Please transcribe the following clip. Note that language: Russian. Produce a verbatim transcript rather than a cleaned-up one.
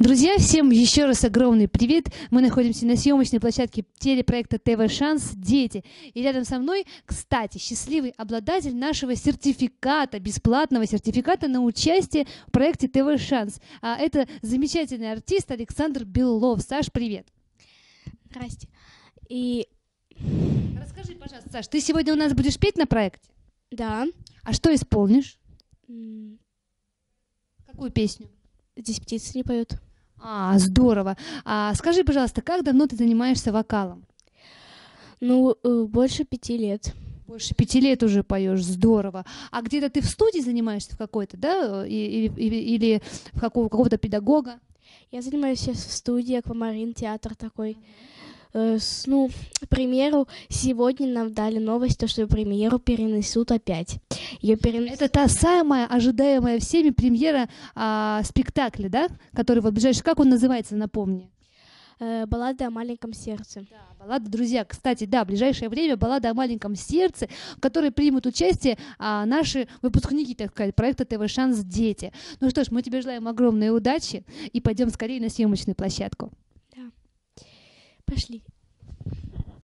Друзья, всем еще раз огромный привет. Мы находимся на съемочной площадке телепроекта ТВ Шанс «Дети». И рядом со мной, кстати, счастливый обладатель нашего сертификата, бесплатного сертификата на участие в проекте ТВ Шанс. А это замечательный артист Александр Белов. Саш, привет. Здрасте. И... Расскажи, пожалуйста, Саш, ты сегодня у нас будешь петь на проекте? Да. А что исполнишь? М, Какую песню? Здесь птицы не поют. А, здорово. А скажи, пожалуйста, как давно ты занимаешься вокалом? Ну, э, больше пяти лет. Больше пяти лет уже поешь, здорово. А где-то ты в студии занимаешься в какой-то, да? И- Или, или, или в какого, какого-то педагога? Я занимаюсь сейчас в студии «Аквамарин», театр такой. Э, с- ну, к примеру, сегодня нам дали новость, то, что премьеру перенесут опять. Ее перенесут. Это та самая ожидаемая всеми премьера а, спектакля, да? Который вот ближайший, как он называется, напомни. Э, «Баллада о маленьком сердце». Да, баллада, друзья. Кстати, да, в ближайшее время баллада о маленьком сердце, в которой примут участие а, наши выпускники, так сказать, проекта ТВ Шанс «Дети». Ну что ж, мы тебе желаем огромной удачи и пойдем скорее на съемочную площадку. Да. Пошли.